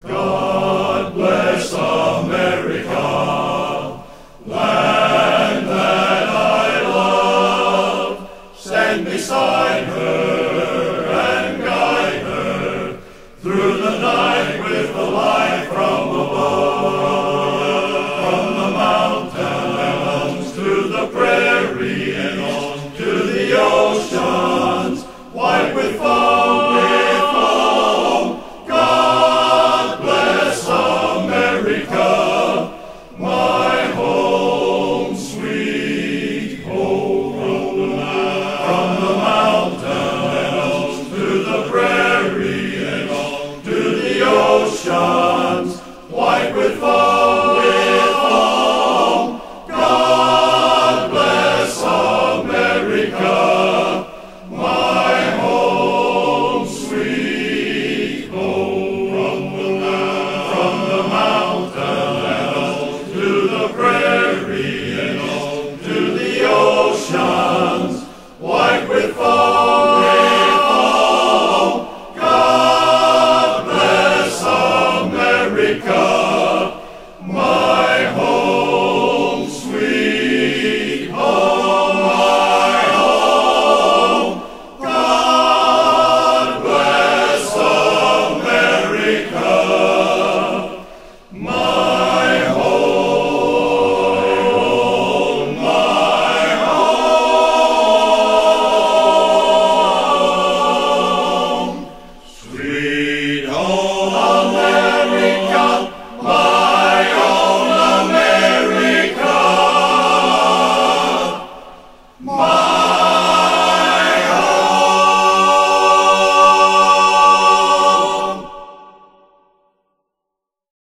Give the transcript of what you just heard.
God bless America, land that I love. Stand beside her and guide her through the night with the light from above. From the mountains to the prairie and on to the oceans, white with foam, God bless America, my home, sweet home. From the mountains to the prairie and on to the oceans, white with foam, God bless America, my home, sweet home. From the mountains to the prairie and on to the oceans, white with foam, God bless America, my home, sweet home, my home. God bless America, my home, my home, sweet home.